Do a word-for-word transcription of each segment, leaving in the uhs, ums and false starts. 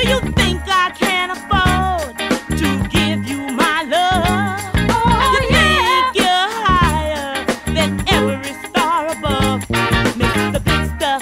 you think I can afford to give you my love? Oh, you yeah. think you're higher than every star above, Mister Big Stuff?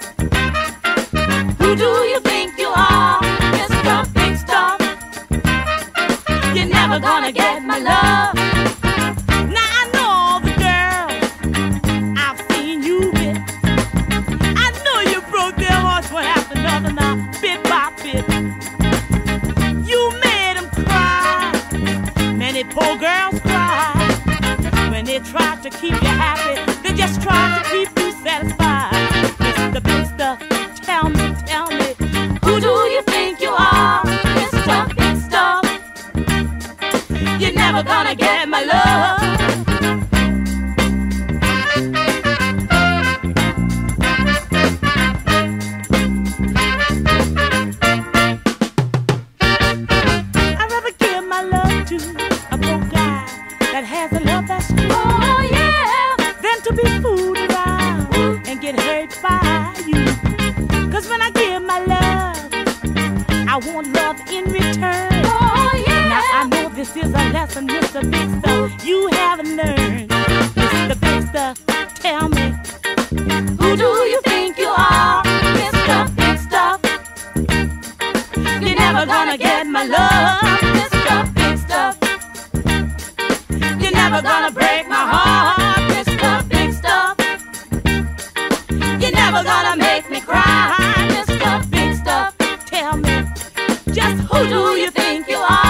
Who do you think you are, Mister Big Stuff? You're never gonna get my love. Now I know all the girls I've seen you with. I know you broke their hearts one after another now, bit by bit. You made them cry. Many poor girls cry when they try to keep you happy. They just try to keep you satisfied. Mister Big Stuff, tell me, tell me, who do you think you are, Mister Big Stuff? You're never gonna get my love. I'd rather give my love to a poor guy that has a love that's true. Oh yeah, than to be fooled around and get hurt by you. Cause when I give my love, I want love in return. Oh yeah. Now I know this is a lesson, Mister Big Stuff, you haven't learned. Mister Big Stuff, tell me, who do you think you are, Mister Big Stuff? You're never gonna get my love, Mister Big Stuff. You're never gonna break my heart, Mister Big Stuff. You're never gonna make me cry, Mister Big Stuff. Tell me, just who do you think you are?